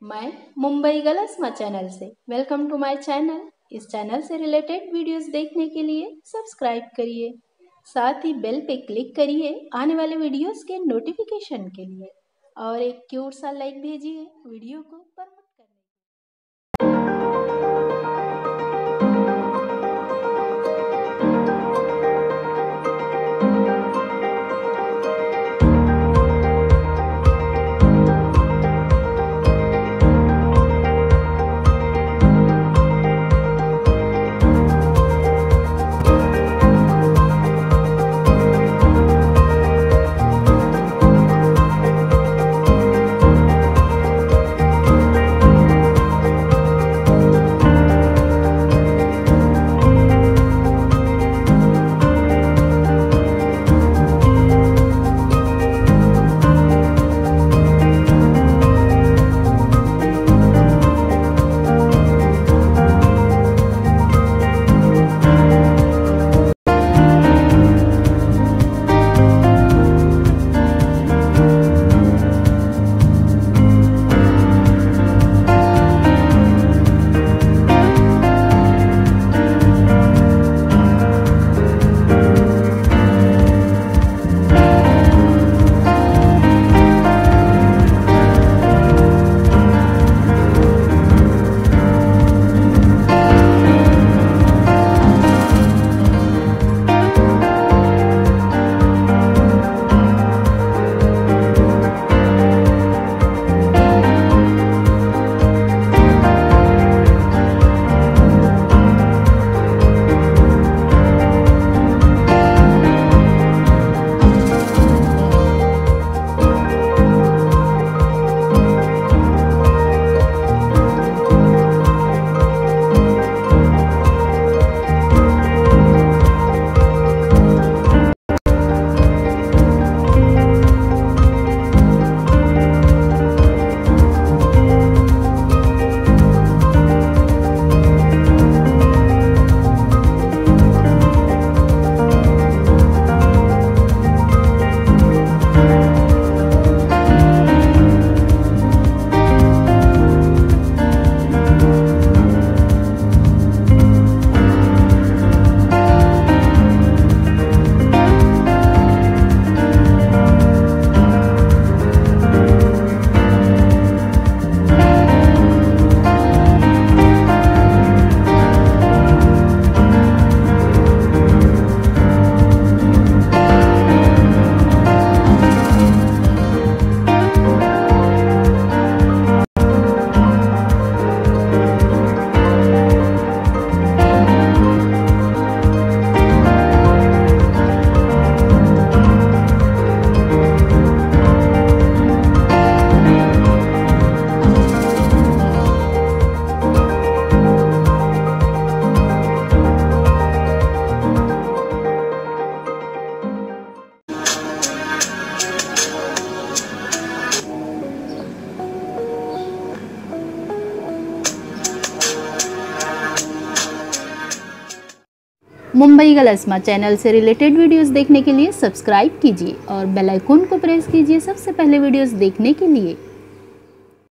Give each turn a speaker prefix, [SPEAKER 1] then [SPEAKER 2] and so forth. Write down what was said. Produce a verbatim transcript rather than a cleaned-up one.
[SPEAKER 1] मैं मुंबई गलस्मा चैनल से वेलकम टू माय चैनल। इस चैनल से रिलेटेड वीडियोस देखने के लिए सब्सक्राइब करिए, साथ ही बेल पे क्लिक करिए आने वाले वीडियोस के नोटिफिकेशन के लिए, और एक क्यूट सा लाइक भेजिए वीडियो को प्रमोट करने के लिए। मुंबई गलस्मा चैनल से रिलेटेड वीडियोस देखने के लिए सब्सक्राइब कीजिए और बेल आइकन को प्रेस कीजिए सबसे पहले वीडियोस देखने के लिए।